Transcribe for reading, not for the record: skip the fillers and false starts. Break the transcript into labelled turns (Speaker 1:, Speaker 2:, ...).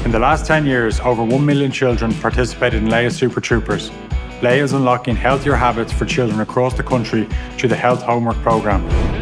Speaker 1: In the last 10 years, over 1 million children participated in Laya Super Troopers. Laya is unlocking healthier habits for children across the country through the Health Homework programme.